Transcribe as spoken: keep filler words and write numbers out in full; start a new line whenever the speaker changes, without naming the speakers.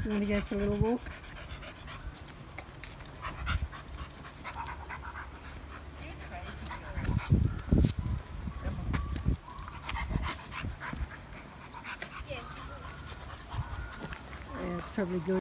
You want to go for a little walk? Yeah, it's probably good.